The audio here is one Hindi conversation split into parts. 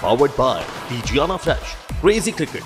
powered by Digiana Fresh, Crazy Cricket।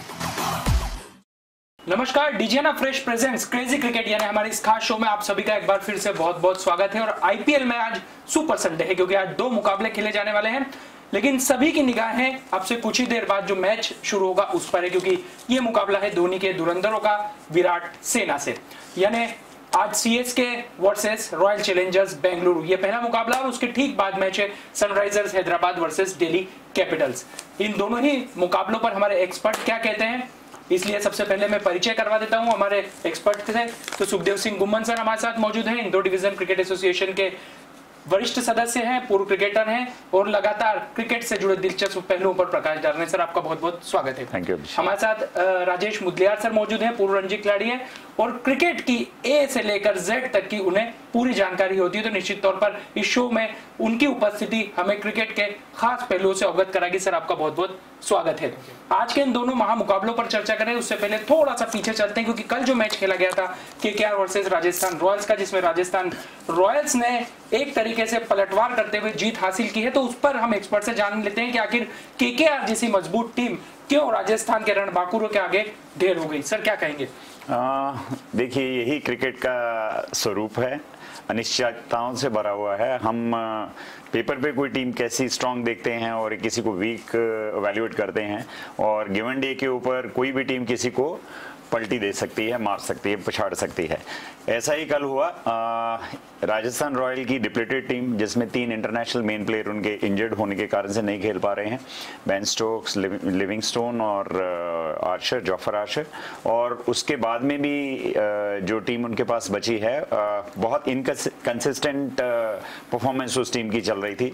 नमस्कार, Dijiana fresh presents crazy cricket यानी हमारे इस खास शो में आप सभी का एक बार फिर से बहुत बहुत स्वागत है। और आईपीएल में आज सुपर संडे है क्योंकि आज दो मुकाबले खेले जाने वाले हैं, लेकिन सभी की निगाहें आपसे कुछ ही देर बाद जो मैच शुरू होगा उस पर है, क्योंकि ये मुकाबला है धोनी के धुरंधरों का विराट सेना से। यानी आज CSK versus Royal Challengers Bengaluru, ये पहला मुकाबला और उसके ठीक बाद मैच है Sunrisers Hyderabad versus Delhi Capitals. इन दोनों ही मुकाबलों पर हमारे एक्सपर्ट क्या कहते हैं, इसलिए सबसे पहले मैं परिचय करवा देता हूं हमारे एक्सपर्ट से। तो सुखदेव सिंह गुम्मन सर हमारे साथ मौजूद हैं, इंडो डिवीजन क्रिकेट एसोसिएशन के वरिष्ठ सदस्य हैं, पूर्व क्रिकेटर हैं और लगातार क्रिकेट से जुड़े दिलचस्प पहलुओं पर प्रकाश डाल रहे हैं। सर आपका बहुत बहुत स्वागत है। Thank you. हमारे साथ राजेश मुदलियार सर मौजूद हैं, पूर्व रणजी खिलाड़ी हैं और क्रिकेट की ए से लेकर जेड तक की उन्हें पूरी जानकारी होती है, तो निश्चित तौर पर इस शो में उनकी उपस्थिति हमें क्रिकेट के खास पहलुओं से अवगत कराएगी। सर आपका बहुत बहुत स्वागत है। आज के इन दोनों महामुकाबलों पर चर्चा करें उससे पहले थोड़ा सा पीछे चलते हैं, क्योंकि कल जो मैच खेला गया था केकेआर वर्सेस राजस्थान रॉयल्स का, जिसमें राजस्थान रॉयल्स ने एक तरीके से पलटवार करते हुए जीत हासिल की है, तो उस पर हम एक्सपर्ट से जान लेते हैं कि आखिर केकेआर जैसी मजबूत टीम क्यों राजस्थान के रणबांकुरों के आगे ढेर हो गई। सर क्या कहेंगे? देखिए, यही क्रिकेट का स्वरूप है, अनिश्चितताओं से भरा हुआ है। हम पेपर पे कोई टीम कैसी स्ट्रांग देखते हैं और किसी को वीक वैल्यूएट करते हैं, और गिवन डे के ऊपर कोई भी टीम किसी को पलटी दे सकती है, मार सकती है, पछाड़ सकती है। ऐसा ही कल हुआ। राजस्थान रॉयल की डिप्लेटेड टीम, जिसमें 3 इंटरनेशनल मेन प्लेयर उनके इंजर्ड होने के कारण से नहीं खेल पा रहे हैं, बेन स्टोक्स, लिविंगस्टोन और आर्चर, जॉफर आर्चर, और उसके बाद में भी जो टीम उनके पास बची है, बहुत इनकंसिस्टेंट परफॉर्मेंस उस टीम की चल रही थी।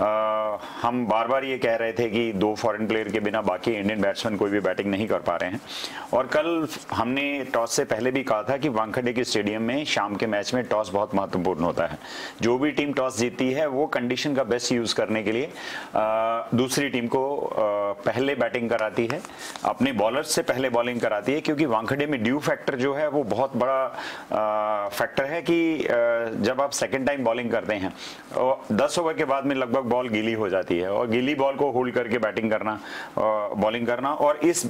हम बार बार ये कह रहे थे कि 2 फॉरेन प्लेयर के बिना बाकी इंडियन बैट्समैन कोई भी बैटिंग नहीं कर पा रहे हैं, और कल हमने टॉस से पहले भी कहा था कि वानखेड़े के स्टेडियम में शाम के मैच में टॉस बहुत महत्वपूर्ण होता है। जो भी टीम टॉस जीतती है वो कंडीशन का बेस्ट यूज करने के लिए दूसरी टीम को पहले बैटिंग कराती है, अपने बॉलर्स से पहले बॉलिंग कराती है, क्योंकि वानखेड़े में ड्यू फैक्टर जो है वो बहुत बड़ा फैक्टर है कि जब आप सेकेंड टाइम बॉलिंग करते हैं 10 ओवर के बाद में लगभग बॉल गीली हो जाती है, और गीली बॉल को होल्ड करके बैटिंग करना, बॉलिंग करना, और इस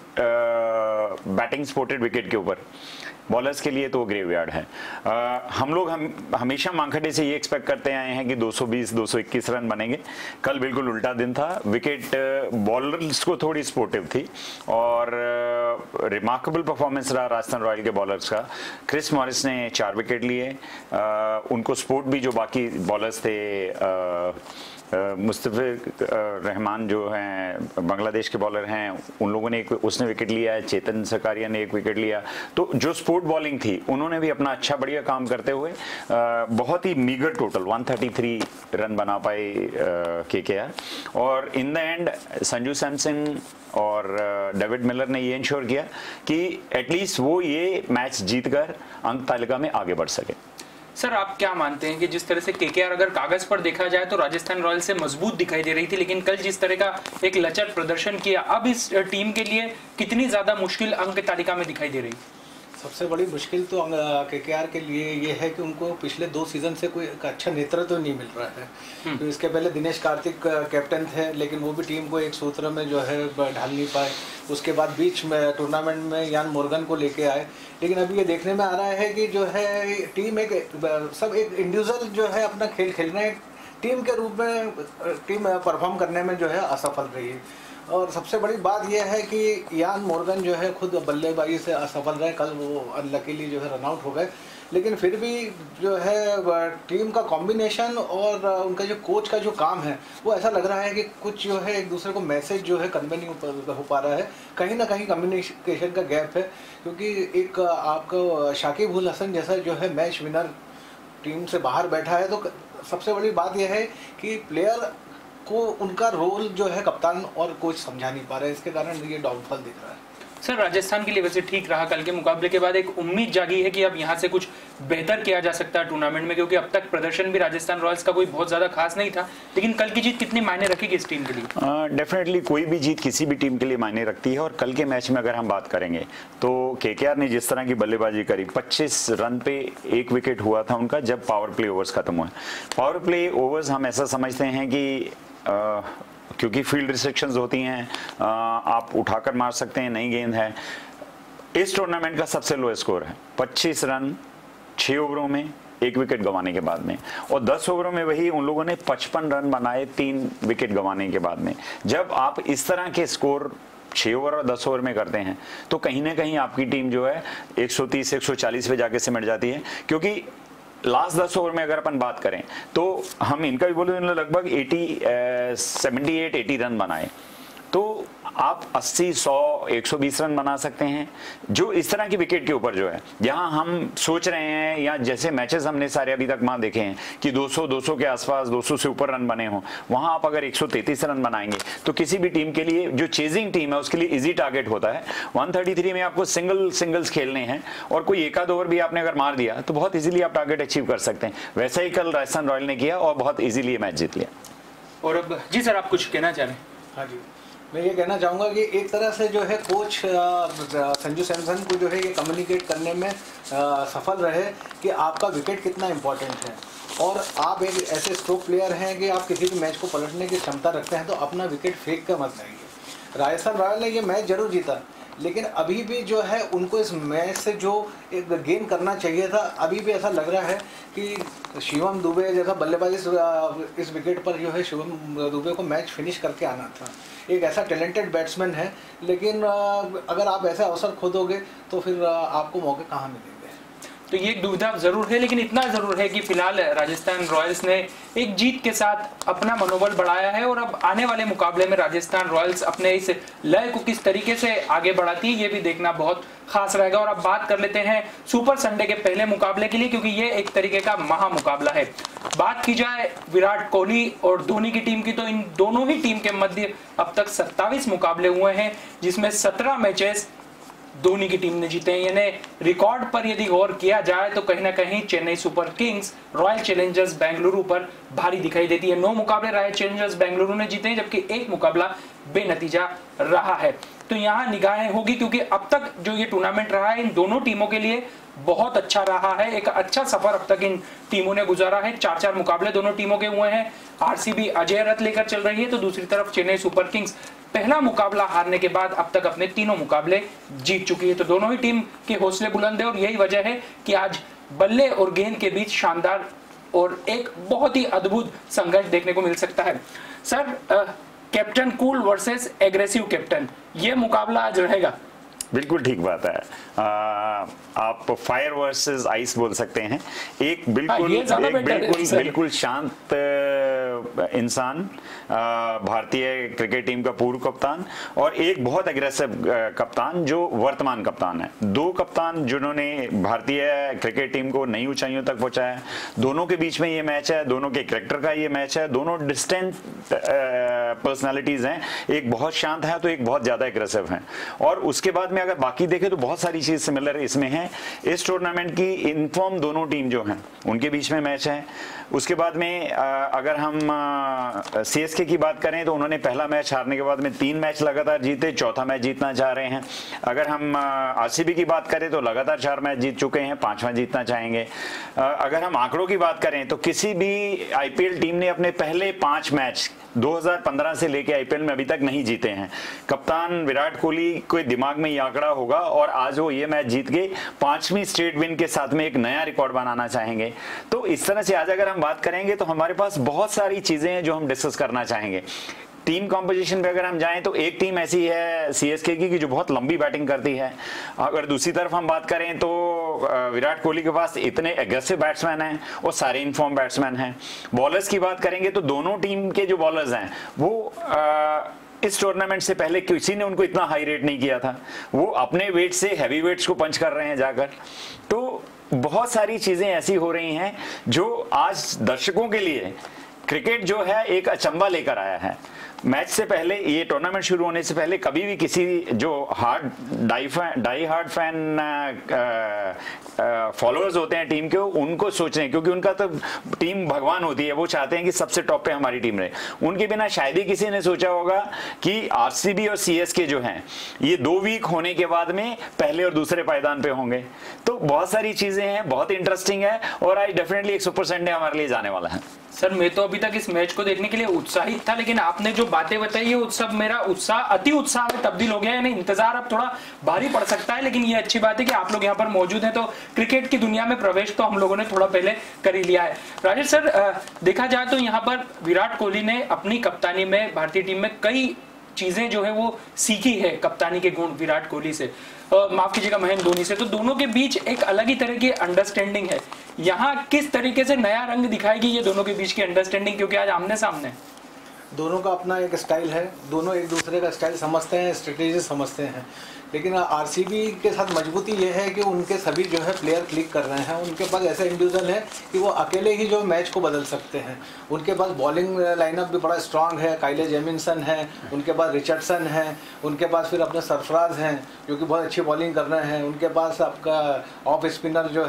बैटिंग स्पोर्टेड विकेट के ऊपर बॉलर्स के लिए तो ग्रेवयार्ड है। हम लोग हमेशा वानखेड़े से ये एक्सपेक्ट करते आए हैं कि 220-221 रन बनेंगे। कल बिल्कुल उल्टा दिन था। विकेट बॉलर्स को थोड़ी स्पोर्टिव थी और रिमार्केबल परफॉर्मेंस रहा राजस्थान रॉयल के बॉलर्स का। क्रिस मॉरिस ने 4 विकेट लिए, उनको स्पोर्ट भी जो बाकी बॉलर्स थे, मुस्तफिजुर रहमान जो हैं बांग्लादेश के बॉलर हैं, उन लोगों ने उसने विकेट लिया है, चेतन सकारिया ने 1 विकेट लिया, तो जो स्पोर्ट बॉलिंग थी उन्होंने भी अपना अच्छा बढ़िया काम करते हुए बहुत ही मीगर टोटल 133 रन बना पाए केकेआर। और in the end Sanju Samson और डेविड मिलर ने ये इंश्योर किया कि एटलीस्ट वो ये मैच जीतकर अंक तालिका में आगे बढ़ सके। सर आप क्या मानते हैं कि जिस तरह से केकेआर अगर कागज पर देखा जाए तो राजस्थान रॉयल से मजबूत दिखाई दे रही थी, लेकिन कल जिस तरह का एक लचर प्रदर्शन किया, अब इस टीम के लिए कितनी ज्यादा मुश्किल अंक तालिका में दिखाई दे रही? सबसे बड़ी मुश्किल तो केकेआर के लिए ये है कि उनको पिछले 2 सीजन से कोई अच्छा नेतृत्व नहीं मिल रहा है। तो इसके पहले दिनेश कार्तिक कैप्टन थे, लेकिन वो भी टीम को एक सूत्र में जो है ढाल नहीं पाए। उसके बाद बीच में टूर्नामेंट में यान मोर्गन को लेके आए, लेकिन अभी ये देखने में आ रहा है कि जो है टीम सब एक इंडिविजुअल जो है अपना खेल खेलने, टीम के रूप में टीम परफॉर्म करने में जो है असफल रही है। और सबसे बड़ी बात यह है कि यान मोर्गन जो है खुद बल्लेबाजी से असफल रहे, कल वो अनलकीली जो है रन आउट हो गए, लेकिन फिर भी जो है टीम का कॉम्बिनेशन और उनका जो कोच का जो काम है वो ऐसा लग रहा है कि कुछ जो है एक दूसरे को मैसेज जो है कन्वे नहीं हो पा रहा है, कहीं ना कहीं कम्युनिकेशन का गैप है। क्योंकि एक आपका शाकिब उल हसन जैसा जो है मैच विनर टीम से बाहर बैठा है, तो सबसे बड़ी बात यह है कि प्लेयर को उनका रोल जो है कप्तान और कोच समझा नहीं पा रहे, इसके कारण ये डाउनफॉल दिख रहा है। सर राजस्थान के लिए वैसे ठीक रहा, कल के मुकाबले के बाद एक उम्मीद जागी है कि अब यहाँ से कुछ बेहतर किया जा सकता है टूर्नामेंट में, क्योंकि अब तक प्रदर्शन भी राजस्थान रॉयल्स का कोई बहुत ज्यादा खास नहीं था, लेकिन कल की जीत कितनी मायने रखेगी इस टीम के लिए? डेफिनेटली कोई भी जीत किसी भी टीम के लिए मायने रखती है, और कल के मैच में अगर हम बात करेंगे तो केकेआर ने जिस तरह की बल्लेबाजी करी, 25 रन पे 1 विकेट हुआ था उनका जब पावर प्ले ओवर्स खत्म हुए। पावर प्ले ओवर्स हम ऐसा समझते हैं कि क्योंकि फील्ड रिस्ट्रिक्शंस होती हैं, आप उठाकर मार सकते हैं, नई गेंद है। इस टूर्नामेंट का सबसे लो स्कोर है 25 रन 6 ओवरों में, 1 विकेट गंवाने के बाद में, और 10 ओवरों में वही उन लोगों ने 55 रन बनाए 3 विकेट गंवाने के बाद में। जब आप इस तरह के स्कोर 6 ओवर और 10 ओवर में करते हैं तो कहीं ना कहीं आपकी टीम जो है 130 140 पे जाके सिमट जाती है। क्योंकि लास्ट 10 ओवर में अगर अपन बात करें तो हम इनका भी बोले लगभग 78-80 रन बनाए, तो आप 80 100 120 रन बना सकते हैं जो इस तरह की विकेट के ऊपर जो है। जहां हम सोच रहे हैं या जैसे मैचेस हमने सारे अभी तक वहां देखे हैं कि 200 के आसपास 200 से ऊपर रन बने हों, वहां आप अगर 133 रन बनाएंगे तो किसी भी टीम के लिए जो चेजिंग टीम है उसके लिए इजी टारगेट होता है। 133 में आपको सिंगल्स खेलने हैं और कोई एक आध ओवर भी आपने अगर मार दिया तो बहुत इजीली आप टारगेट अचीव कर सकते हैं। वैसा ही कल राजस्थान रॉयल ने किया और बहुत इजीली मैच जीत लिया। और अब जी सर, आप कुछ कहना चाह रहे हैं? हाँ जी, मैं ये कहना चाहूँगा कि एक तरह से जो है कोच संजू सैमसन को जो है ये कम्युनिकेट करने में सफल रहे कि आपका विकेट कितना इम्पोर्टेंट है, और आप एक ऐसे स्ट्रोक प्लेयर हैं कि आप किसी भी मैच को पलटने की क्षमता रखते हैं, तो अपना विकेट फेंक कर मत जाइए। राजस्थान रॉयल ने ये मैच जरूर जीता, लेकिन अभी भी जो है उनको इस मैच से जो एक गेन करना चाहिए था, अभी भी ऐसा लग रहा है कि शिवम दुबे जैसा बल्लेबाज इस विकेट पर जो है शिवम दुबे को मैच फिनिश करके आना था। एक ऐसा टैलेंटेड बैट्समैन है, लेकिन अगर आप ऐसा अवसर खो दोगे तो फिर आपको मौके कहाँ मिलेंगे। तो ये एक दुविधा जरूर है, लेकिन इतना जरूर है कि फिलहाल राजस्थान रॉयल्स ने एक जीत के साथ अपना मनोबल बढ़ाया है, और अब आने वाले मुकाबले में राजस्थान रॉयल्स अपने इस लय को किस तरीके से आगे बढ़ाती है ये भी देखना बहुत खास रहेगा। और अब बात कर लेते हैं सुपर संडे के पहले मुकाबले के लिए, क्योंकि ये एक तरीके का महा मुकाबला है। बात की जाए विराट कोहली और धोनी की टीम की, तो इन दोनों ही टीम के मध्य अब तक 27 मुकाबले हुए हैं, जिसमें 17 मैचेस धोनी की टीम ने जीते हैं। यानी रिकॉर्ड पर यदि गौर किया जाए तो कहीं ना कहीं Chennai Super Kings Royal Challengers Bengaluru पर भारी दिखाई देती है। 9 मुकाबले रॉयल चैलेंजर्स बेंगलुरु ने जीते हैं, जबकि 1 मुकाबला बेनतीजा रहा है। तो यहाँ निगाहें होगी, क्योंकि अब तक जो ये टूर्नामेंट रहा है इन दोनों टीमों के लिए बहुत अच्छा रहा है। एक अच्छा सफर अब तक इन टीमों ने गुजारा है। 4-4 मुकाबले दोनों टीमों के हुए हैं। आरसीबी अजय रथ लेकर चल रही है, तो दूसरी तरफ चेन्नई सुपर किंग्स पहला मुकाबला हारने के बाद अब तक अपने तीनों मुकाबले जीत चुकी है। तो दोनों ही टीम के हौसले बुलंद है, और यही वजह है कि आज बल्ले और गेंद के बीच शानदार और एक बहुत ही अद्भुत संघर्ष देखने को मिल सकता है। Sir, captain cool versus aggressive captain, ये मुकाबला आज रहेगा। बिल्कुल ठीक बात है। आप फायर वर्सेस आइस बोल सकते हैं। एक बिल्कुल शांत इंसान, भारतीय क्रिकेट टीम का पूर्व कप्तान, और एक बहुत एग्रेसिव कप्तान जो वर्तमान कप्तान है। 2 कप्तान जिन्होंने भारतीय क्रिकेट टीम को नई ऊंचाइयों तक पहुंचाया। दोनों के बीच में ये मैच है, दोनों के कैरेक्टर का ये मैच है। दोनों डिस्टेंट पर्सनालिटीज हैं, एक बहुत शांत है तो एक बहुत ज्यादा एग्रेसिव है। और उसके बाद में अगर बाकी देखें तो बहुत सारी चीज सिमिलर इसमें है। इस टूर्नामेंट की इनफॉर्म दोनों टीम जो हैं उनके बीच में मैच है। उसके बाद में अगर हम सीएसके की बात करें तो उन्होंने पहला मैच हारने के बाद में 3 मैच लगातार जीते, चौथा मैच जीतना चाह रहे हैं। अगर हम आरसीबी की बात करें तो लगातार 4 मैच जीत चुके हैं, 5वां जीतना चाहेंगे। अगर हम आंकड़ों की बात करें तो किसी भी आईपीएल टीम ने अपने पहले 5 मैच 2015 से लेके आईपीएल में अभी तक नहीं जीते हैं। कप्तान विराट कोहली के दिमाग में ये आंकड़ा होगा, और आज वो ये मैच जीत के 5वीं स्ट्रेट विन के साथ में एक नया रिकॉर्ड बनाना चाहेंगे। तो इस तरह से आज अगर हम बात करेंगे तो हमारे पास बहुत सारी चीजें हैं जो हम डिस्कस करना चाहेंगे। टीम कॉम्पोजिशन पे अगर हम जाएं तो एक टीम ऐसी है सीएसके की जो बहुत लंबी बैटिंग करती है। अगर दूसरी तरफ हम बात करें तो विराट कोहली के पास इतने एग्रेसिव बैट्समैन हैं और सारे इनफॉर्म बैट्समैन हैं। बॉलर्स की बात करेंगे तो दोनों टीम के जो बॉलर्स हैं वो इस टूर्नामेंट से पहले किसी ने उनको इतना हाई रेट नहीं किया था। वो अपने वेट से हैवी वेट्स को पंच कर रहे हैं जाकर। तो बहुत सारी चीजें ऐसी हो रही हैं जो आज दर्शकों के लिए क्रिकेट जो है एक अचंबा लेकर आया है। मैच से पहले, ये टूर्नामेंट शुरू होने से पहले कभी भी किसी जो डाई हार्ड फैन फॉलोअर्स होते हैं टीम के, उनको सोचें, क्योंकि उनका तो टीम भगवान होती है, वो चाहते हैं कि सबसे टॉप पे हमारी टीम रहे। उनके बिना शायद ही किसी ने सोचा होगा कि आरसीबी और सीएसके जो हैं ये 2 वीक होने के बाद में पहले और दूसरे पायदान पे होंगे। तो बहुत सारी चीजें हैं, बहुत इंटरेस्टिंग है, और आज डेफिनेटली एक सुपर संडे हमारे लिए जाने वाला है। सर मैं तो अभी तक इस मैच को देखने के लिए उत्साहित था, लेकिन आपने जो बातें बताई है सब मेरा उत्साह अति उत्साह में तब्दील हो गया है। यानी इंतजार अब थोड़ा भारी पड़ सकता है, लेकिन ये अच्छी बात है कि आप लोग यहाँ पर मौजूद हैं, तो क्रिकेट की दुनिया में प्रवेश तो हम लोगों ने थोड़ा पहले कर ही लिया है। राजेश सर, देखा जाए तो यहाँ पर विराट कोहली ने अपनी कप्तानी में भारतीय टीम में कई चीजें जो है वो सीखी है, कप्तानी के गुण विराट कोहली से, माफ कीजिएगा महेंद्र धोनी से। तो दोनों के बीच एक अलग ही तरह की अंडरस्टैंडिंग है। यहाँ किस तरीके से नया रंग दिखाएगी ये दोनों के बीच की अंडरस्टैंडिंग, क्योंकि आज आमने सामने दोनों का अपना एक स्टाइल है, दोनों एक दूसरे का स्टाइल समझते हैं, स्ट्रेटेजी समझते हैं। लेकिन आरसीबी के साथ मजबूती ये है कि उनके सभी जो है प्लेयर क्लिक कर रहे हैं, उनके पास ऐसा इंडिविजुअल है कि वो अकेले ही जो मैच को बदल सकते हैं। उनके पास बॉलिंग लाइनअप भी बड़ा स्ट्रांग है, काइले जेमिसन है, उनके पास रिचर्डसन है, उनके पास फिर अपने सरफराज हैं जो कि बहुत अच्छी बॉलिंग कर रहे हैं, उनके पास आपका ऑफ स्पिनर जो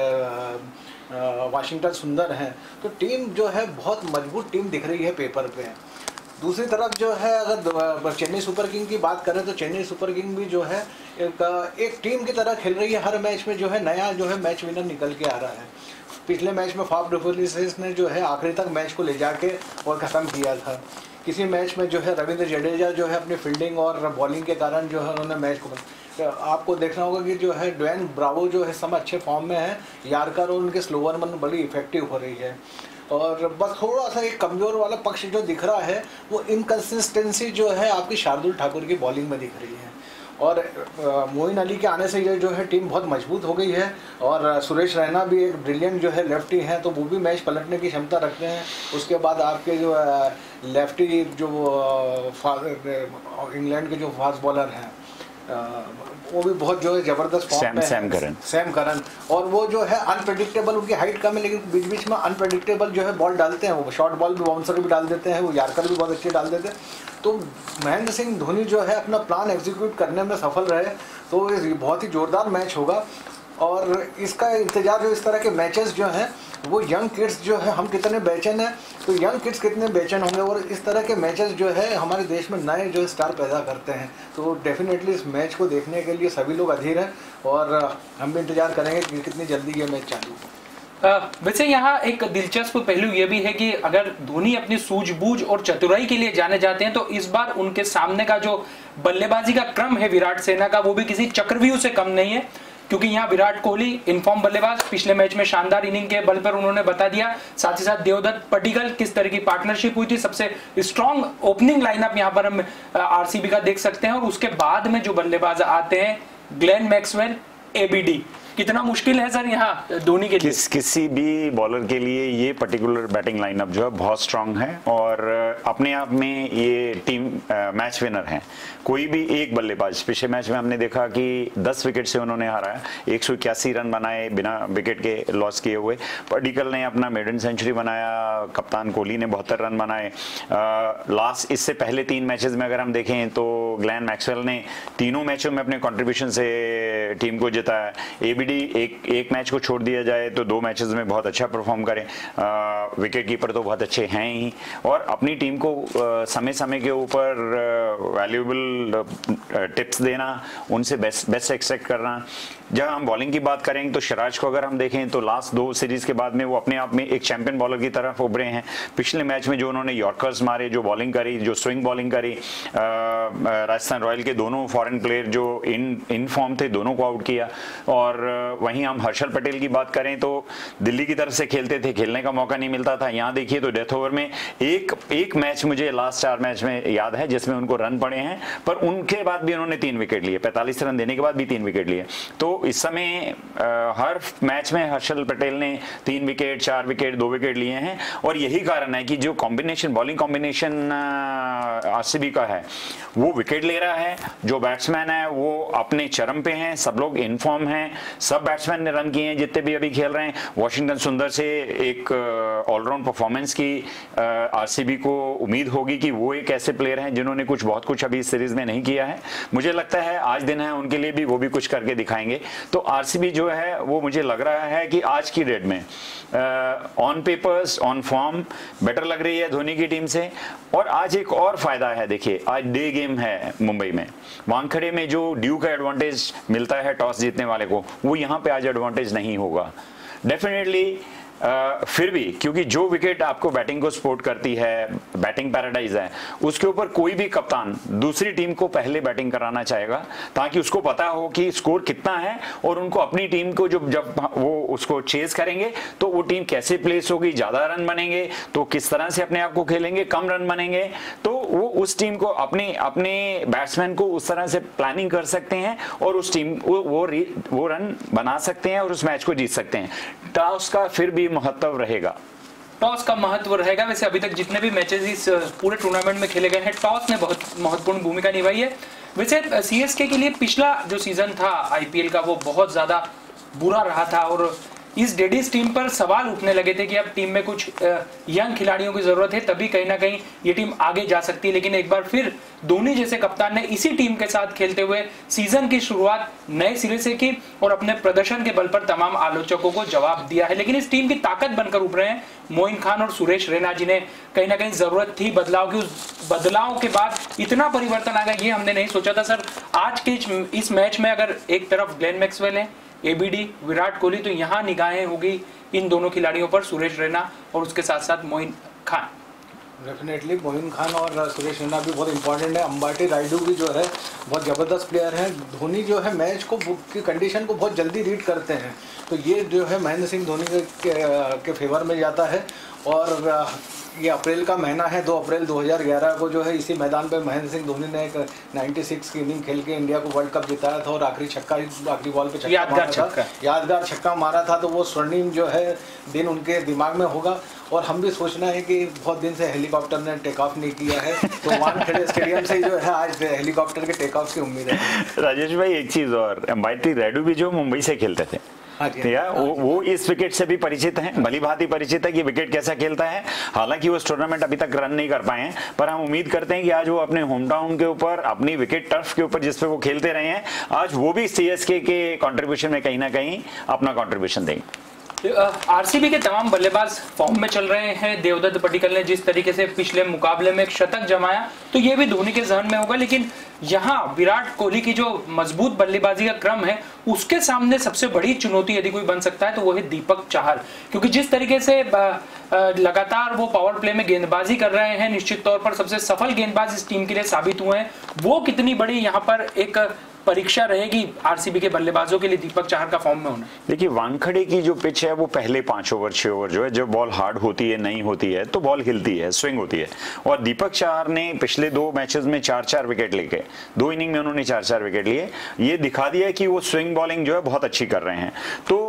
है वाशिंगटन सुंदर है। तो टीम जो है बहुत मजबूत टीम दिख रही है पेपर पे। दूसरी तरफ जो है अगर चेन्नई सुपर किंग की बात करें तो चेन्नई सुपर किंग भी जो है एक टीम की तरह खेल रही है। हर मैच में जो है नया जो है मैच विनर निकल के आ रहा है। पिछले मैच में फाफ डुप्लेसिस ने जो है आखिरी तक मैच को ले जाके और ख़त्म किया था। किसी मैच में जो है रविंद्र जडेजा जो है अपनी फील्डिंग और बॉलिंग के कारण जो है उन्होंने मैच को आपको देखना होगा कि जो है ड्वेन ब्रावो जो है सब अच्छे फॉर्म में है, यार्कर और उनके स्लोवर मन बड़ी इफेक्टिव हो रही है। और बस थोड़ा सा एक कमज़ोर वाला पक्ष जो दिख रहा है वो इनकन्सिस्टेंसी जो है आपकी शार्दुल ठाकुर की बॉलिंग में दिख रही है। और मोइन अली के आने से ये जो है टीम बहुत मजबूत हो गई है। और सुरेश रैना भी एक ब्रिलियंट जो है लेफ्टी हैं, तो वो भी मैच पलटने की क्षमता रखते हैं। उसके बाद आपके जो लेफ्टी जो इंग्लैंड के जो फास्ट बॉलर हैं वो भी बहुत जो है जबरदस्त फॉर्म में है, सैम करन। और वो जो है अनप्रेडिक्टेबल, उनकी हाइट कम है लेकिन बीच बीच में अनप्रेडिक्टेबल जो है बॉल डालते हैं। वो शॉर्ट बॉल भी, बाउंसर भी डाल देते हैं, वो यार्कर भी बहुत अच्छे डाल देते हैं। तो महेंद्र सिंह धोनी जो है अपना प्लान एग्जीक्यूट करने में सफल रहे तो ये बहुत ही जोरदार मैच होगा। और इसका इंतजार जो इस तरह के मैचेस जो हैं वो यंग किड्स जो है, हम कितने बेचैन हैं तो यंग किड्स कितने बेचैन होंगे। और इस तरह के मैचेस जो है हमारे देश में नए जो स्टार पैदा करते हैं। तो डेफिनेटली इस मैच को देखने के लिए सभी लोग अधीर हैं और हम भी इंतजार करेंगे कि कितनी जल्दी ये मैच चालू हो। वैसे यहाँ एक दिलचस्प पहलू ये भी है कि अगर धोनी अपनी सूझबूझ और चतुराई के लिए जाने जाते हैं तो इस बार उनके सामने का जो बल्लेबाजी का क्रम है विराट सेना का वो भी किसी चक्रव्यूह से कम नहीं है। क्योंकि यहाँ विराट कोहली इनफॉर्म बल्लेबाज, पिछले मैच में शानदार इनिंग के बल पर उन्होंने बता दिया। साथ ही साथ देवदत्त पटिकल किस तरह की पार्टनरशिप हुई थी, सबसे स्ट्रॉन्ग ओपनिंग लाइनअप यहाँ पर हम आरसीबी का देख सकते हैं। और उसके बाद में जो बल्लेबाज आते हैं ग्लेन मैक्सवेल, एबीडी, कितना मुश्किल है सर यहाँ धोनी के लिए। किसी भी बॉलर के लिए ये पर्टिकुलर बैटिंग लाइनअप जो है बहुत स्ट्रांग है और अपने आप में ये टीम मैच विनर है। कोई भी एक बल्लेबाज, पिछले मैच में हमने देखा कि 10 विकेट से उन्होंने हारा, 181 रन बनाए बिना विकेट के लॉस किए हुए। पर्टिकल ने अपना मेडन सेंचुरी बनाया, कप्तान कोहली ने 72 रन बनाए। लास्ट इससे पहले 3 मैचेस में अगर हम देखें तो ग्लेन मैक्सवेल ने तीनों मैचों में अपने कंट्रीब्यूशन से टीम को जिताया। एबीडी एक मैच को छोड़ दिया जाए तो 2 मैचेस में बहुत अच्छा परफॉर्म करें। विकेट कीपर तो बहुत अच्छे हैं ही और अपनी टीम को समय समय के ऊपर वैल्यूएबल टिप्स देना, उनसे बेस्ट एक्सपेक्ट करना। जब हम बॉलिंग की बात करेंगे तो सिराज को अगर हम देखें तो लास्ट 2 सीरीज के बाद में वो अपने आप में एक चैंपियन बॉलर की तरफ उभरे हैं। पिछले मैच में जो उन्होंने यॉर्कर्स मारे, जो बॉलिंग करी, जो स्विंग बॉलिंग करी, राजस्थान रॉयल के दोनों फॉरेन प्लेयर जो इन फॉर्म थे दोनों को आउट किया। और वहीं हम हर्षल पटेल की बात करें तो दिल्ली की तरफ से खेलते थे, खेलने का मौका नहीं मिलता था। यहाँ देखिए तो डेथ ओवर में एक मैच मुझे लास्ट 4 मैच में याद है जिसमें उनको रन पड़े हैं, पर उनके बाद भी उन्होंने 3 विकेट लिए, 45 रन देने के बाद भी 3 विकेट लिए। तो इस समय हर मैच में हर्षल पटेल ने 3 विकेट, 4 विकेट, 2 विकेट लिए हैं। और यही कारण है कि जो कॉम्बिनेशन, बॉलिंग कॉम्बिनेशन आरसीबी का है वो विकेट ले रहा है। जो बैट्समैन है वो अपने चरम पे हैं, सब लोग इन फॉर्म हैं, सब बैट्समैन ने रन किए हैं जितने भी अभी खेल रहे हैं। वाशिंगटन सुंदर से एक ऑलराउंड परफॉर्मेंस की आरसीबी को उम्मीद होगी कि वो एक ऐसे प्लेयर हैं जिन्होंने बहुत कुछ अभी इस सीरीज में नहीं किया है। मुझे लगता है आज दिन है उनके लिए भी, वो भी कुछ करके दिखाएंगे। तो आरसीबी जो है वो मुझे लग रहा है कि आज की डेट में on papers, on form better लग रही है धोनी की टीम से। और आज एक और फायदा है, देखिए आज डे गेम है मुंबई में, वानखेड़े में जो ड्यू का एडवांटेज मिलता है टॉस जीतने वाले को, वो यहाँ पे आज एडवांटेज नहीं होगा। डेफिनेटली फिर भी क्योंकि जो विकेट आपको बैटिंग को सपोर्ट करती है, बैटिंग पैराडाइज है, उसके ऊपर कोई भी कप्तान दूसरी टीम को पहले बैटिंग कराना चाहेगा ताकि उसको पता हो कि स्कोर कितना है और उनको अपनी टीम को जब वो उसको चेज करेंगे तो वो टीम कैसे प्लेस होगी, ज्यादा रन बनेंगे तो किस तरह से अपने आप को खेलेंगे, कम रन बनेंगे तो वो उस टीम को अपने बैट्समैन को उस तरह से प्लानिंग कर सकते हैं और उस टीम वो रन बना सकते हैं और उस मैच को जीत सकते हैं। टॉस का फिर भी महत्व रहेगा, टॉस का महत्व रहेगा। वैसे अभी तक जितने भी मैचेस इस पूरे टूर्नामेंट में खेले गए हैं, टॉस ने बहुत महत्वपूर्ण भूमिका निभाई है। वैसे सीएसके के लिए पिछला जो सीजन था आईपीएल का वो बहुत ज्यादा बुरा रहा था और इस डेडिस टीम पर सवाल उठने लगे थे कि अब टीम में कुछ यंग खिलाड़ियों की जरूरत है, तभी कहीं ना कहीं ये टीम आगे जा सकती है। लेकिन एक बार फिर धोनी जैसे कप्तान ने इसी टीम के साथ खेलते हुए सीजन की शुरुआत नए सिरे से की और अपने प्रदर्शन के बल पर तमाम आलोचकों को जवाब दिया है। लेकिन इस टीम की ताकत बनकर उभरे हैं मोइन खान और सुरेश रैना, जिन्हें कहीं ना कहीं जरूरत थी बदलाव की। उस बदलाव के बाद इतना परिवर्तन आ गया ये हमने नहीं सोचा था। सर, आज के इस मैच में अगर एक तरफ ग्लेन मैक्सवेल है, एबीडी, विराट कोहली, तो यहाँ निगाहें होगी इन दोनों खिलाड़ियों पर, सुरेश रैना और उसके साथ साथ मोइन खान। डेफिनेटली मोइन खान और सुरेश रैना भी बहुत इंपॉर्टेंट है। अंबाटी रायडू भी जो है बहुत ज़बरदस्त प्लेयर हैं। धोनी जो है मैच को की कंडीशन को बहुत जल्दी रीड करते हैं, तो ये जो है महेंद्र सिंह धोनी के फेवर में जाता है। और ये अप्रैल का महीना है, 2 अप्रैल 2011 को जो है इसी मैदान पे महेंद्र सिंह धोनी ने एक 96 की इनिंग खेल के इंडिया को वर्ल्ड कप जिताया था और आखिरी बॉल पे यादगार छक्का मारा था। तो वो स्वर्णिम जो है दिन उनके दिमाग में होगा। और हम भी सोचना है कि बहुत दिन से हेलीकॉप्टर ने टेक ऑफ नहीं किया है, तो वानखेड़े स्टेडियम से जो है आज हेलीकॉप्टर के टेक ऑफ की उम्मीद है। राजेश भाई, एक चीज और, अंबाटी रायडू भी जो मुंबई से खेलते थे, वो इस विकेट से भी परिचित हैं, भली भांति परिचित है कि विकेट कैसा खेलता है। हालांकि वो इस टूर्नामेंट अभी तक रन नहीं कर पाए हैं, पर हम उम्मीद करते हैं कि आज वो अपने होम टाउन के ऊपर, अपनी विकेट टर्फ के ऊपर जिस पे वो खेलते रहे हैं, आज वो भी सीएसके के कंट्रीब्यूशन में कहीं ना कहीं अपना कंट्रीब्यूशन देंगे। आरसीबी के तमाम बल्लेबाज फॉर्म में चल रहे हैं। देवदत्त पडिक्कल ने जिस तरीके से पिछले मुकाबले में एक शतक जमाया, तो ये भी धोनी के जहन में होगा। लेकिन यहाँ विराट कोहली की जो मजबूत बल्लेबाजी का क्रम है, उसके सामने सबसे बड़ी चुनौती यदि कोई बन सकता है तो वो है दीपक चाहर, क्योंकि जिस तरीके से लगातार वो पावर प्ले में गेंदबाजी कर रहे हैं, निश्चित तौर पर सबसे सफल गेंदबाज इस टीम के लिए साबित हुए हैं। वो कितनी बड़ी यहाँ पर एक परीक्षा रहेगी आरसीबी के बल्लेबाजों के लिए दीपक चाहर का फॉर्म में होना। देखिए, वानखेड़े की जो पिच है वो पहले 5 ओवर 6 ओवर जो है, जब बॉल हार्ड होती है, नहीं होती है, तो बॉल हिलती है, स्विंग होती है। और दीपक चाहर ने पिछले 2 मैचेस में 4-4 विकेट लेके, 2 इनिंग में उन्होंने 4-4 विकेट लिए। ये दिखा दिया कि वो स्विंग बॉलिंग जो है बहुत अच्छी कर रहे हैं। तो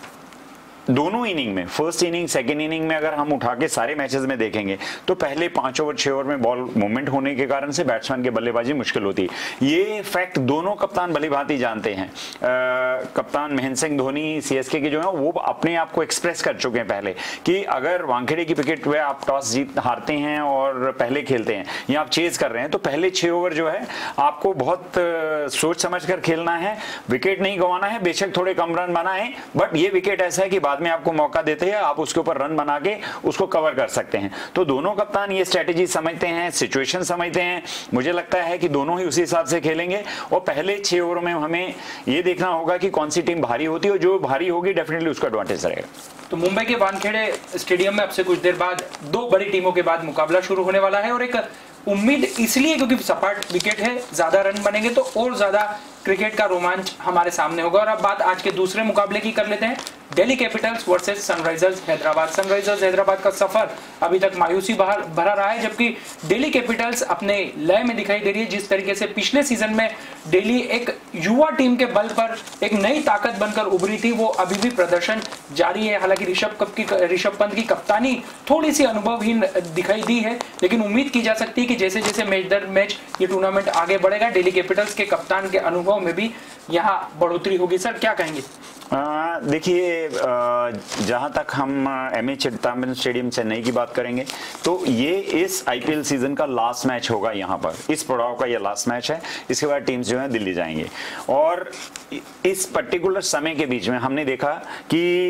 दोनों इनिंग में, फर्स्ट इनिंग सेकेंड इनिंग में अगर हम उठा के सारे मैचेस में देखेंगे तो पहले 5 ओवर 6 ओवर में बॉल मूवमेंट होने के कारण से बैट्समैन के बल्लेबाजी मुश्किल होती है। ये फैक्ट दोनों कप्तान भली भांति जानते हैं। कप्तान महेंद्र सिंह धोनी सीएसके के जो है वो अपने आप को एक्सप्रेस कर चुके हैं पहले कि अगर वानखेड़े की विकेट पे आप टॉस जीत हारते हैं और पहले खेलते हैं या आप चेज कर रहे हैं, तो पहले 6 ओवर जो है आपको बहुत सोच समझ कर खेलना है, विकेट नहीं गंवाना है। बेशक थोड़े कम रन बनाए, बट ये विकेट ऐसा है कि में आपको मौका देते हैं, आप उसके ऊपर रन बना के उसको कवर कर सकते हैं। तो दोनों कप्तान ये स्ट्रेटेजी समझते हैं, सिचुएशन समझते हैं। मुझे लगता है कि दोनों ही उसी हिसाब से खेलेंगे और पहले 6 ओवर में हमें ये देखना होगा कि कौन सी टीम भारी होती है और जो भारी होगी डेफिनेटली उसका एडवांटेज रहेगा। तो मुंबई के वानखेड़े स्टेडियम में अब से कुछ देर बाद 2 बड़ी टीमों के बाद मुकाबला शुरू होने वाला है और एक उम्मीद इसलिए क्योंकि सपाट विकेट है, ज्यादा रन बनेंगे तो और ज्यादा क्रिकेट का रोमांच हमारे सामने होगा। और अब बात आज के दूसरे मुकाबले की कर लेते हैं, Delhi Capitals versus Sunrisers Hyderabad. Sunrisers Hyderabad का सफर अभी तक मायूसी भरा रहा है, जबकि दिल्ली कैपिटल्स अपने लय में दिखाई दे रही है। जिस तरीके से पिछले सीजन में दिल्ली एक युवा टीम के बल पर एक नई ताकत बनकर उभरी थी, वो अभी भी प्रदर्शन जारी है। हालांकि ऋषभ पंत की कप्तानी थोड़ी सी अनुभवहीन दिखाई दी है, लेकिन उम्मीद की जा सकती है कि जैसे जैसे मैच दर मैच ये टूर्नामेंट आगे बढ़ेगा, दिल्ली कैपिटल्स के कप्तान के अनुभव में भी यहाँ बढ़ोतरी होगी। सर, क्या कहेंगे? देखिए, जहां तक हम एमए चिदंबरम स्टेडियम चेन्नई की बात करेंगे तो ये इस आईपीएल सीजन का लास्ट मैच होगा। यहाँ पर इस पड़ाव का ये लास्ट मैच है। इसके बाद टीम्स जो है दिल्ली जाएंगे और इस पर्टिकुलर समय के बीच में हमने देखा कि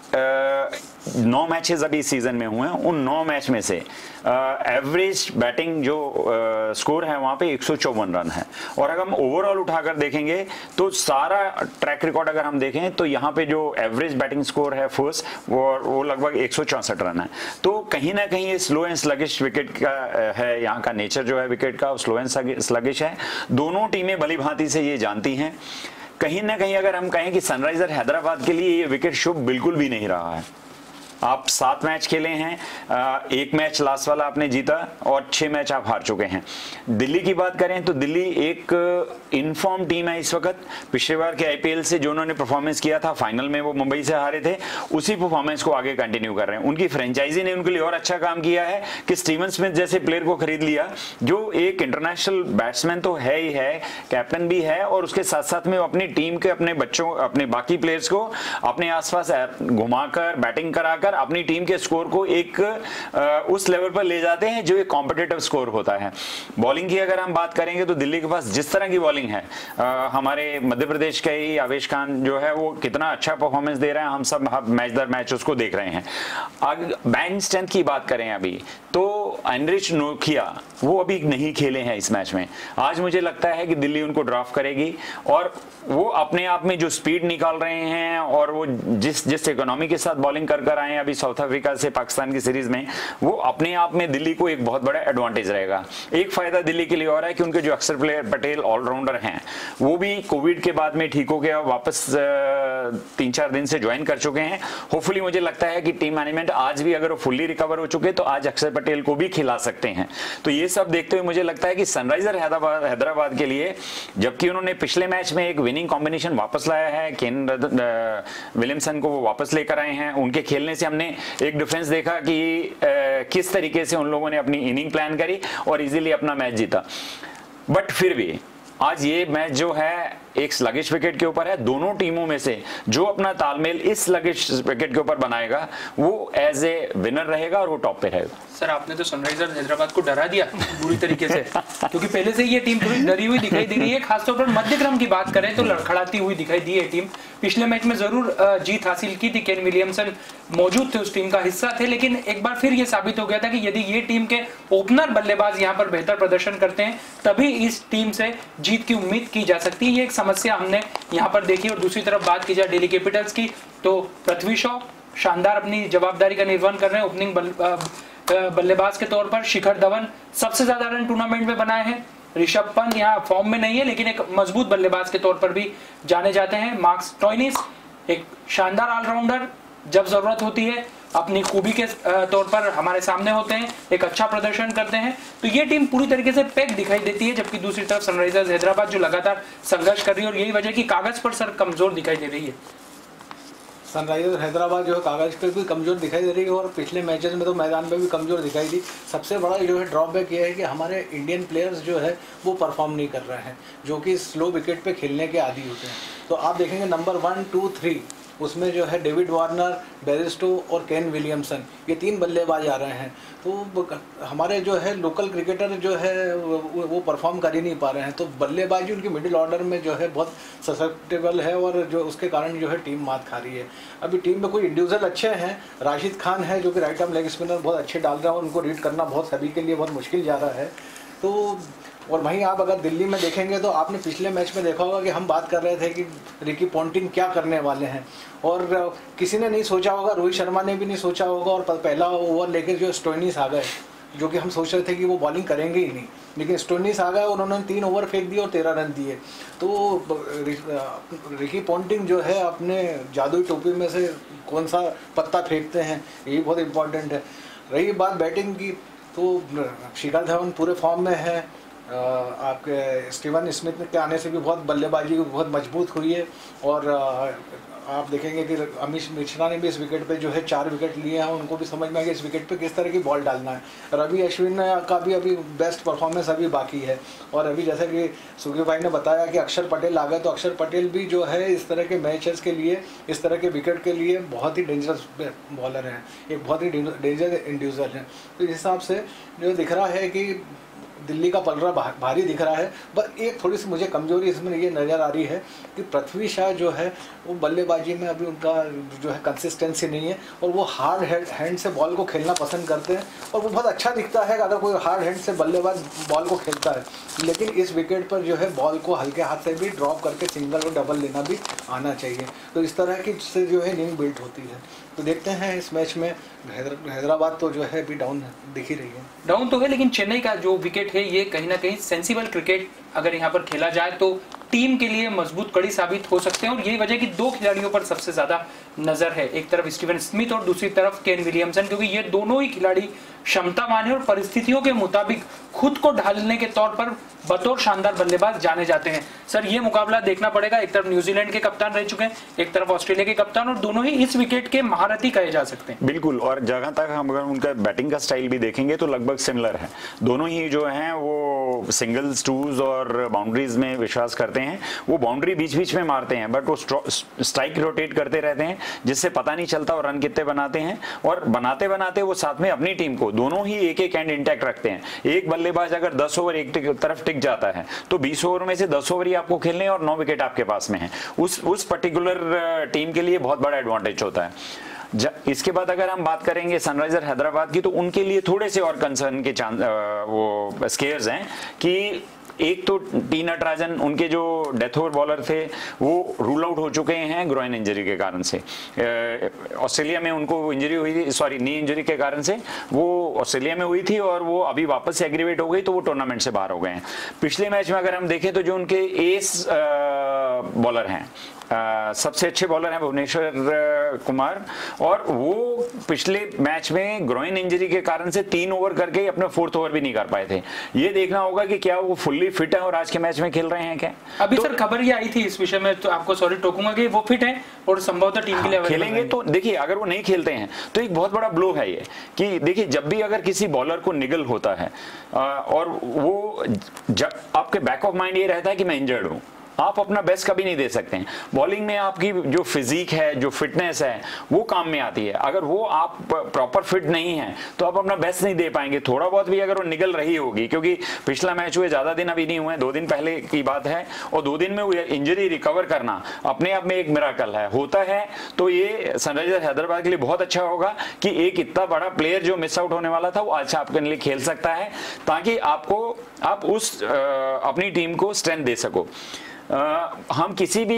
9 मैचेस अभी इस सीजन में हुए हैं, उन 9 मैच में से एवरेज बैटिंग जो स्कोर है वहां पे 154 रन है। और अगर हम ओवरऑल उठाकर देखेंगे तो सारा ट्रैक रिकॉर्ड अगर हम देखें तो यहाँ पे जो एवरेज बैटिंग स्कोर है फर्स्ट वो लगभग 164 रन है। तो कहीं ना कहीं ये स्लो एंड स्लगिश विकेट का है, यहाँ का नेचर जो है विकेट का स्लो एंड स्लगिश है। दोनों टीमें भली भांति से ये जानती हैं। कहीं ना कहीं अगर हम कहें कि सनराइजर हैदराबाद के लिए ये विकेट शुभ बिल्कुल भी नहीं रहा है। आप 7 मैच खेले हैं, 1 मैच लास्ट वाला आपने जीता और 6 मैच आप हार चुके हैं। दिल्ली की बात करें तो दिल्ली एक इनफॉर्म टीम है इस वक्त। पिछले बार के आईपीएल से जो उन्होंने परफॉर्मेंस किया था, फाइनल में वो मुंबई से हारे थे, उसी परफॉर्मेंस को आगे कंटिन्यू कर रहे हैं। उनकी फ्रेंचाइजी ने उनके लिए और अच्छा काम किया है कि स्टीवन स्मिथ जैसे प्लेयर को खरीद लिया, जो एक इंटरनेशनल बैट्समैन तो है ही है, कैप्टन भी है, और उसके साथ साथ में वो अपनी टीम के अपने बच्चों, अपने बाकी प्लेयर्स को अपने आसपास घुमाकर बैटिंग कराकर अपनी टीम के स्कोर को एक उस लेवल पर ले जाते हैं जो एक कॉम्पिटिटिव स्कोर होता है। बॉलिंग की अगर हम बात करेंगे तो दिल्ली के पास जिस तरह की बॉलिंग है, हमारे मध्य प्रदेश का ही आवेश खान जो है वो कितना अच्छा परफॉर्मेंस दे रहा है, हम सब मैच दर मैच उसको देख रहे हैं। बैंच स्ट्रेंथ की बात करें अभी तो एनरिच नोकिया वो अभी नहीं खेले हैं इस मैच में। आज मुझे लगता है कि दिल्ली उनको ड्रॉप करेगी और वो अपने आप में जो स्पीड निकाल रहे हैं और वो जिस इकोनॉमी के साथ बॉलिंग कर आए हैं अभी साउथ अफ्रीका से पाकिस्तान की सीरीज में, वो अपने आप में दिल्ली को एक बहुत बड़ा एडवांटेज रहेगा। एक फायदा दिल्ली के लिए और है कि उनके जो अक्षर पटेल ऑलराउंडर हैं वो भी कोविड के बाद में ठीक हो गया, वापस 3-4 दिन से ज्वाइन कर चुके हैं। होपफुली मुझे लगता है कि टीम मैनेजमेंट आज भी अगर वो फुल्ली रिकवर हो चुके तो आज अक्षर पटेल को भी खिला सकते हैं। तो ये सब देखते हुए मुझे लगता है कि सनराइजर हैदराबाद के लिए, जबकि उन्होंने पिछले मैच में एक विनिंग कॉम्बिनेशन वापस लाया है, केन विलियमसन को वो वापस लेकर आए हैं, उनके खेलने से हमने एक डिफरेंस देखा कि किस तरीके से उन लोगों ने अपनी इनिंग प्लान करी और इजीली अपना मैच जीता। बट फिर भी आज ये मैच जो है एक स्लगिश विकेट के ऊपर है। दोनों टीमों में से जो अपना तालमेल इस स्लगिश विकेट के ऊपर बनाएगा वो एज ए विनर रहेगा और वो टॉप पे रहेगा। सर आपने तो सनराइजर हैदराबाद को डरा दिया बुरी तरीके से, क्योंकि पहले से ये टीम थोड़ी डरी हुई दिखाई दे रही है। खासतौर पर मध्य क्रम की बात करें तो लड़खड़ाती हुई दिखाई दी है टीम। पिछले मैच में जरूर जीत हासिल की थी, केन विलियमसन मौजूद थे, उस टीम का हिस्सा थे, लेकिन एक बार फिर ये साबित हो गया था कि यदि ये टीम के ओपनर बल्लेबाज यहाँ पर बेहतर प्रदर्शन करते हैं तभी इस टीम से जीत की उम्मीद की जा सकती है। ये एक समस्या हमने यहाँ पर देखी। और दूसरी तरफ बात की जाए दिल्ली कैपिटल्स की तो पृथ्वी शॉ शानदार अपनी जवाबदारी का निर्वहन कर रहे हैं ओपनिंग बल्लेबाज के तौर पर। शिखर धवन सबसे ज्यादा रन टूर्नामेंट में बनाए हैं। ऋषभ पंत यहाँ फॉर्म में नहीं है लेकिन एक मजबूत बल्लेबाज के तौर पर भी जाने जाते हैं। मार्कस स्टोइनिस एक शानदार ऑलराउंडर, जब जरूरत होती है अपनी खूबी के तौर पर हमारे सामने होते हैं, एक अच्छा प्रदर्शन करते हैं। तो ये टीम पूरी तरीके से पैक दिखाई देती है, जबकि दूसरी तरफ सनराइजर्स हैदराबाद जो लगातार संघर्ष कर रही है और यही वजह की कागज पर सर कमजोर दिखाई दे रही है। सनराइजर्स हैदराबाद जो है कागज पे भी कमजोर दिखाई दे रही है और पिछले मैचेस में तो मैदान में भी कमजोर दिखाई दी। सबसे बड़ा जो है ड्रॉबैक ये है कि हमारे इंडियन प्लेयर्स जो है वो परफॉर्म नहीं कर रहे हैं, जो कि स्लो विकेट पे खेलने के आदी होते हैं। तो आप देखेंगे नंबर 1, 2, 3 उसमें जो है डेविड वार्नर, बेरिस्टो और केन विलियमसन, ये 3 बल्लेबाज आ रहे हैं। तो हमारे जो है लोकल क्रिकेटर जो है वो परफॉर्म कर ही नहीं पा रहे हैं। तो बल्लेबाजी उनकी मिडिल ऑर्डर में जो है बहुत ससेप्टेबल है और जो उसके कारण जो है टीम मात खा रही है। अभी टीम में कोई इंडिविजुअल अच्छे हैं, राशिद खान है जो कि राइट आर्म लेग स्पिनर बहुत अच्छे डाल रहा है और उनको रीड करना बहुत सभी के लिए बहुत मुश्किल जा रहा है। तो और वहीं आप अगर दिल्ली में देखेंगे तो आपने पिछले मैच में देखा होगा कि हम बात कर रहे थे कि रिकी पॉन्टिंग क्या करने वाले हैं और किसी ने नहीं सोचा होगा, रोहित शर्मा ने भी नहीं सोचा होगा और पहला ओवर लेके जो स्टोइनिस आ गए, जो कि हम सोच रहे थे कि वो बॉलिंग करेंगे ही नहीं, लेकिन स्टोइनिस आ गए और उन्होंने 3 ओवर फेंक दिए और 13 रन दिए। तो रिकी पॉन्टिंग जो है अपने जादुई टोपी में से कौन सा पत्ता फेंकते हैं, यही बहुत इंपॉर्टेंट है। रही बात बैटिंग की तो शिखर धवन पूरे फॉर्म में है। आपके स्टीवन स्मिथ के आने से भी बहुत बल्लेबाजी बहुत मजबूत हुई है और आप देखेंगे कि अमित मिश्रा ने भी इस विकेट पे जो है 4 विकेट लिए हैं, उनको भी समझ में आ गया इस विकेट पे किस तरह की बॉल डालना है। रवि अश्विन का भी अभी बेस्ट परफॉर्मेंस अभी बाकी है और अभी जैसे कि सुगी भाई ने बताया कि अक्षर पटेल आ गए, तो अक्षर पटेल भी जो है इस तरह के मैचेस के लिए, इस तरह के विकेट के लिए बहुत ही डेंजरस बॉलर हैं, एक बहुत ही डेंजर इंडिविजुअल हैं। तो इस हिसाब से जो दिख रहा है कि दिल्ली का पलड़ा भारी दिख रहा है। बस एक थोड़ी सी मुझे कमजोरी इसमें ये नज़र आ रही है कि पृथ्वी शॉ जो है वो बल्लेबाजी में अभी उनका जो है कंसिस्टेंसी नहीं है, और वो हार्ड हैंड से बॉल को खेलना पसंद करते हैं, और वो बहुत अच्छा दिखता है अगर कोई हार्ड हैंड से बल्लेबाज बॉल को खेलता है। लेकिन इस विकेट पर जो है बॉल को हल्के हाथ से भी ड्रॉप करके सिंगल और डबल लेना भी आना चाहिए। तो इस तरह की से जो है इनिंग बिल्ड होती है। तो देखते हैं इस मैच में हैदराबाद तो जो है अभी डाउन दिख ही रही है। डाउन तो है, लेकिन चेन्नई का जो विकेट है ये कहीं ना कहीं सेंसिबल क्रिकेट अगर यहाँ पर खेला जाए तो टीम के लिए मजबूत कड़ी साबित हो सकते हैं। और यही वजह कि दो खिलाड़ियों पर सबसे ज्यादा नजर है, एक तरफ स्टीवन स्मिथ और दूसरी तरफ केन विलियमसन, क्योंकि ये दोनों ही खिलाड़ी क्षमतावान है और परिस्थितियों के मुताबिक खुद को ढालने के तौर पर बतौर शानदार बल्लेबाज जाने जाते हैं। सर, ये मुकाबला देखना पड़ेगा। एक तरफ न्यूजीलैंड के कप्तान रह चुके हैं, एक तरफ ऑस्ट्रेलिया के कप्तान, और दोनों ही इस विकेट के महारथी कहे जा सकते हैं। बिल्कुल, और जगह तक हम अगर उनका बैटिंग का स्टाइल भी देखेंगे तो लगभग सिमिलर है। दोनों ही जो हैं वो सिंगल्स, टूज और बाउंड्रीज में विश्वास करते हैं। वो बाउंड्री बीच बीच में मारते हैं, बट वो स्ट्राइक रोटेट करते रहते हैं, जिससे पता नहीं चलता और रन कितने बनाते हैं। और बनाते बनाते वो साथ में अपनी टीम को दोनों ही एक एक एंड इंटैक्ट रखते हैं। एक बल्लेबाज अगर 10 ओवर एक तरफ टिक जाता है तो 20 ओवर में से 10 ओवर ही आपको खेलने और 9 विकेट आपके पास में है। उस पर्टिकुलर टीम के लिए बहुत बड़ा एडवांटेज होता है। इसके बाद अगर हम बात करेंगे सनराइजर हैदराबाद की, तो उनके लिए थोड़े से और कंसर्न के वो स्केयर्स हैं कि एक तो टी नटराजन, उनके जो डेथ ओवर बॉलर थे, वो रूल आउट हो चुके हैं ग्रोइन इंजरी के कारण से। ऑस्ट्रेलिया में उनको इंजरी हुई थी, सॉरी नी इंजरी के कारण से वो ऑस्ट्रेलिया में हुई थी, और वो अभी वापस से एग्रीवेट हो गई तो वो टूर्नामेंट से बाहर हो गए हैं। पिछले मैच में अगर हम देखें तो जो उनके एस बॉलर हैं, सबसे अच्छे बॉलर हैं भुवनेश्वर कुमार, और वो पिछले मैच में ग्रोइन इंजरी के कारण से 3 ओवर करके अपने 4th ओवर भी नहीं कर पाए थे। ये देखना होगा कि क्या वो फुल्ली फिट है और आज के मैच में खेल रहे हैं क्या। अभी तो, सर खबर ये आई थी इस विषय में, तो आपको सॉरी टोकूंगा कि वो फिट है और संभवतः टीम के लिए खेलेंगे। तो देखिए, अगर वो नहीं खेलते हैं तो एक बहुत बड़ा ब्लो है ये, कि देखिए जब भी अगर किसी बॉलर को निगल होता है और वो जब आपके बैक ऑफ माइंड ये रहता है कि मैं इंजर्ड हूं, आप अपना बेस्ट कभी नहीं दे सकते हैं। बॉलिंग में आपकी जो फिजिक है, जो फिटनेस है, वो काम में आती है। अगर वो आप प्रॉपर फिट नहीं है तो आप अपना बेस्ट नहीं दे पाएंगे। थोड़ा बहुत भी अगर वो निकल रही होगी, क्योंकि पिछला मैच हुए ज्यादा दिन अभी नहीं हुए, 2 दिन पहले की बात है, और 2 दिन में इंजरी रिकवर करना अपने आप में एक मिराकल है। होता है तो ये सनराइजर हैदराबाद के लिए बहुत अच्छा होगा कि एक इतना बड़ा प्लेयर जो मिस आउट होने वाला था वो अच्छा आपके लिए खेल सकता है, ताकि आप उस अपनी टीम को स्ट्रेंथ दे सको। हम किसी भी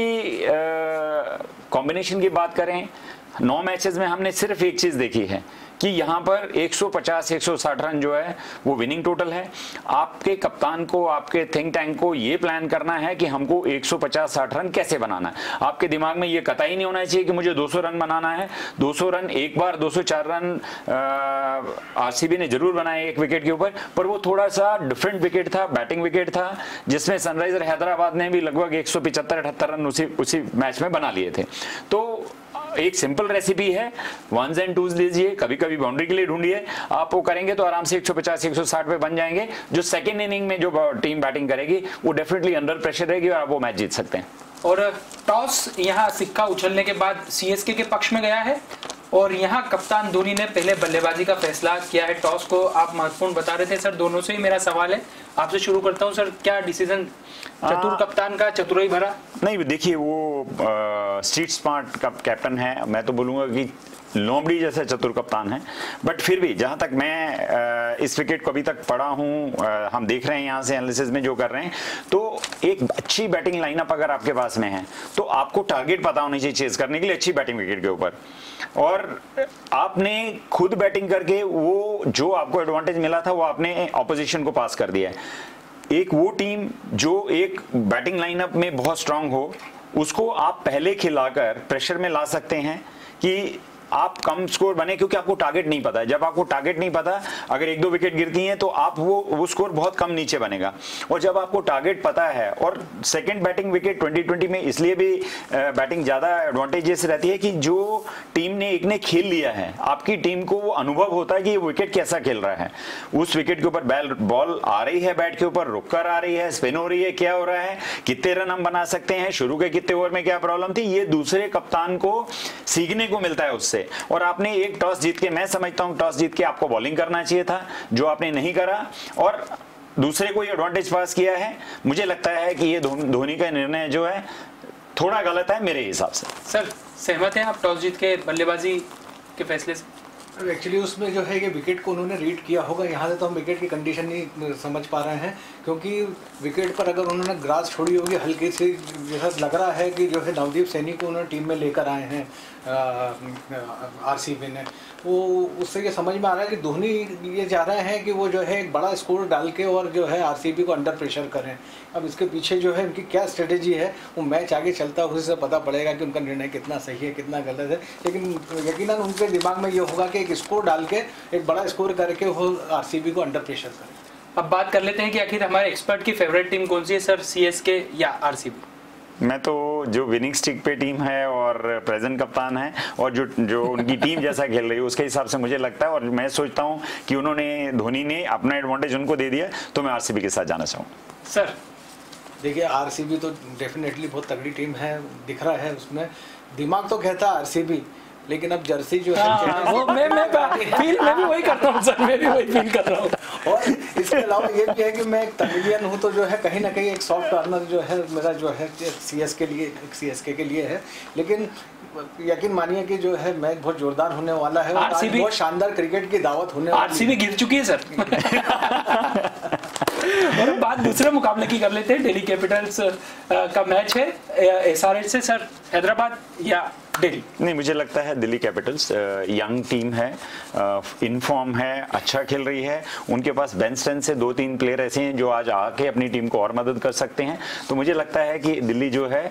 कॉम्बिनेशन की बात करें, 9 मैचेस में हमने सिर्फ एक चीज देखी है कि यहाँ पर 150-160 रन जो है वो विनिंग टोटल है। आपके कप्तान को, आपके थिंक टैंक को ये प्लान करना है कि हमको 150-60 रन कैसे बनाना है। आपके दिमाग में ये कतई नहीं होना चाहिए कि मुझे 200 रन बनाना है। 200 रन एक बार 204 रन आरसीबी ने जरूर बनाए एक विकेट के ऊपर, पर वो थोड़ा सा डिफरेंट विकेट था, बैटिंग विकेट था, जिसमें सनराइजर हैदराबाद ने भी लगभग 175-78 रन उसी मैच में बना लिए थे। तो एक सिंपल रेसिपी है, 1s and 2s लीजिए, कभी कभी बाउंड्री के लिए ढूंढिए, आप वो करेंगे तो आराम से 150-160 पे बन जाएंगे। जो सेकेंड इनिंग में जो टीम बैटिंग करेगी वो डेफिनेटली अंडर प्रेशर रहेगी और आप वो मैच जीत सकते हैं। और टॉस यहाँ सिक्का उछलने के बाद सीएसके के पक्ष में गया है, और यहाँ कप्तान धोनी ने पहले बल्लेबाजी का फैसला किया है। टॉस को आप महत्वपूर्ण बता रहे थे सर, दोनों से ही मेरा सवाल है, आपसे शुरू करता हूँ सर। क्या डिसीजन चतुर कप्तान का, चतुराई भरा? नहीं, देखिए वो स्ट्रीट स्मार्ट का कैप्टन है, मैं तो बोलूंगा कि लोमड़ी जैसे चतुर कप्तान है। बट फिर भी जहां तक मैं इस विकेट को अभी तक पढ़ा हूं, हम देख रहे हैं यहाँ से एनालिसिस में जो कर रहे हैं, तो एक अच्छी बैटिंग लाइनअप अगर आपके पास में है तो आपको टारगेट पता होनी चाहिए चेज करने के लिए अच्छी बैटिंग विकेट के ऊपर। और आपने खुद बैटिंग करके वो जो आपको एडवांटेज मिला था वो आपने ऑपोजिशन को पास कर दिया है। एक वो टीम जो एक बैटिंग लाइनअप में बहुत स्ट्रांग हो, उसको आप पहले खिलाकर प्रेशर में ला सकते हैं कि आप कम स्कोर बने, क्योंकि आपको टारगेट नहीं पता है। जब आपको टारगेट नहीं पता, अगर 1-2 विकेट गिरती हैं तो आप वो स्कोर बहुत कम नीचे बनेगा। और जब आपको टारगेट पता है, और सेकंड बैटिंग विकेट 2020 में इसलिए भी बैटिंग ज्यादा एडवांटेजेस रहती है कि जो टीम ने एक ने खेल लिया है, आपकी टीम को वो अनुभव होता है कि ये विकेट कैसा खेल रहा है। उस विकेट के ऊपर बॉल आ रही है, बैट के ऊपर रुक कर आ रही है, स्पिन हो रही है, क्या हो रहा है, कितने रन हम बना सकते हैं, शुरू के कितने ओवर में क्या प्रॉब्लम थी, ये दूसरे कप्तान को सीखने को मिलता है उससे। और आपने एक टॉस जीत के, मैं समझता हूं टॉस जीत के आपको बॉलिंग करना चाहिए था, जो आपने नहीं करा। और दूसरे को एडवांटेज पास किया है। मुझे लगता है कि ये धोनी का निर्णय जो है थोड़ा गलत है मेरे हिसाब से। सर सहमत हैं आप टॉस जीत के बल्लेबाजी के फैसले से? एक्चुअली उसमें जो है ये विकेट को उन्होंने रीड किया होगा, यहाँ से तो हम विकेट की कंडीशन नहीं समझ पा रहे हैं, क्योंकि विकेट पर अगर उन्होंने ग्रास छोड़ी होगी हल्की सी, जैसा लग रहा है कि जो है नवदीप सैनी को उन्होंने टीम में लेकर आए हैं आरसीबी ने, वो उससे ये समझ में आ रहा है कि धोनी ये चाह रहे हैं कि वो जो है एक बड़ा स्कोर डाल के और जो है आरसीबी को अंडर प्रेशर करें। अब इसके पीछे जो है उनकी क्या स्ट्रेटेजी है वो मैच आगे चलता है, उससे पता पड़ेगा कि उनका निर्णय कितना सही है कितना गलत है। लेकिन यकीनन उनके दिमाग में ये होगा कि एक स्कोर डाल के एक बड़ा स्कोर करके वो आरसीबी को अंडर प्रेशर करें। अब बात कर लेते हैं कि आखिर हमारे एक्सपर्ट की फेवरेट टीम कौन सी है सर, सीएसके या आरसीबी? मैं तो जो विनिंग स्टिक पे टीम है और प्रेजेंट कप्तान है और जो उनकी टीम जैसा खेल रही है उसके हिसाब से मुझे लगता है, और मैं सोचता हूं कि धोनी ने अपना एडवांटेज उनको दे दिया, तो मैं आरसीबी के साथ जाना चाहूँगा। सर देखिए आरसीबी तो डेफिनेटली बहुत तगड़ी टीम है, दिख रहा है उसमें, दिमाग तो कहता है आरसीबी, लेकिन अब जर्सी जो है वो मैं भी वही करता हूँ सर, मैं भी वही फील कर रहा हूँ। और इसके अलावा ये भी है कि मैं एक तमिलियन हूँ, तो जो है कहीं ना कहीं एक सॉफ्ट कॉर्नर जो है मेरा जो है सीएसके के लिए है। लेकिन यकीन मानिए कि जो है मैच बहुत जोरदार होने वाला है और बहुत शानदार क्रिकेट की दावत होने वाली है। आरसीबी गिर चुकी है सर। और बात दूसरे मुकाबले की कर लेते हैं। दिल्ली कैपिटल्स का मैच है एसआरएच से सर, हैदराबाद या दिल्ली? नहीं, मुझे लगता है दिल्ली कैपिटल्स यंग टीम है, इन फॉर्म है, अच्छा खेल रही है, उनके पास बेंच स्ट्रेंथ से 2-3 प्लेयर ऐसे हैं जो आज आके अपनी टीम को और मदद कर सकते हैं। तो मुझे लगता है कि दिल्ली जो है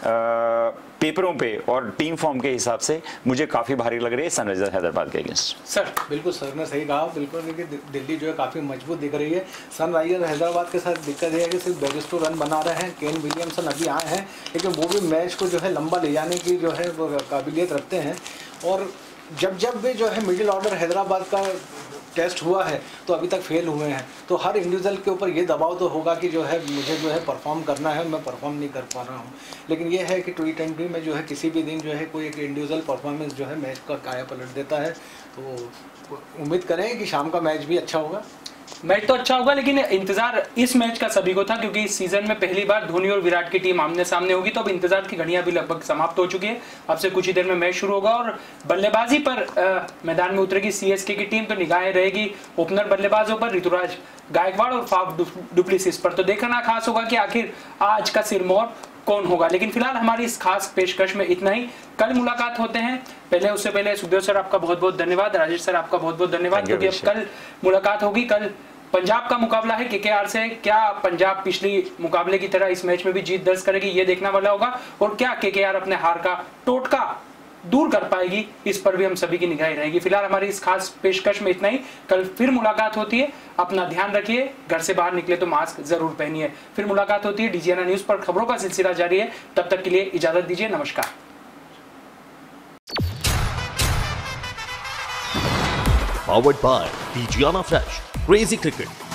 पेपरों पे और टीम फॉर्म के हिसाब से मुझे काफी भारी लग रही है सनराइजर्स हैदराबाद के अगेंस्ट। सर बिल्कुल सर ने सही कहा, बिल्कुल देखिए दिल्ली जो है काफ़ी मजबूत दिख रही है। सनराइजर्स हैदराबाद के साथ दिक्कत है कि सिर्फ बेरिस्टो रन बना रहे हैं, केन विलियमसन अभी आए हैं, लेकिन वो भी मैच को जो है लंबा ले जाने की जो है वो काबिलियत रखते हैं। और जब भी जो है मिडिल ऑर्डर हैदराबाद का टेस्ट हुआ है तो अभी तक फेल हुए हैं, तो हर इंडिविजुअल के ऊपर ये दबाव तो होगा कि जो है मुझे जो है परफॉर्म करना है, मैं परफॉर्म नहीं कर पा रहा हूँ। लेकिन ये है कि T20 में जो है किसी भी दिन जो है कोई एक इंडिविजुअल परफॉर्मेंस जो है मैच का काया पलट देता है। तो उम्मीद करें कि शाम का मैच भी अच्छा होगा। मैच तो अच्छा होगा, लेकिन इंतजार इस मैच का सभी को था क्योंकि इस सीजन में पहली बार धोनी और विराट की टीम आमने सामने होगी। तो अब इंतजार की घड़ियां भी लगभग समाप्त हो चुकी है, अब से कुछ ही देर में मैच शुरू होगा और बल्लेबाजी पर मैदान में उतरेगी सीएसके की टीम। तो निगाहें रहेगी ओपनर बल्लेबाजों पर, ऋतुराज गायकवाड़ और फाफ डुप्लेसिस पर। तो देखना खास होगा कि आखिर आज का सिरमौर कौन होगा। लेकिन फिलहाल हमारी इस खास पेशकश में इतना ही, कल मुलाकात होते हैं। उससे पहले सुखदेव सर आपका बहुत बहुत धन्यवाद, राजेश सर आपका बहुत बहुत धन्यवाद, क्योंकि अब कल मुलाकात होगी। कल पंजाब का मुकाबला है केकेआर से। क्या पंजाब पिछली मुकाबले की तरह इस मैच में भी जीत दर्ज करेगी, ये देखने वाला होगा, और क्या केकेआर अपने हार का टोटका दूर कर पाएगी, इस पर भी हम सभी की निगाहें रहेगी। फिलहाल हमारी इस खास पेशकश में इतना ही, कल फिर मुलाकात होती है। अपना ध्यान रखिए, घर से बाहर निकले तो मास्क जरूर पहनिए। फिर मुलाकात होती है, डीजीएनआई न्यूज पर खबरों का सिलसिला जारी है। तब तक के लिए इजाजत दीजिए, नमस्कार। Powered by Digiana Fresh, Crazy Cricket।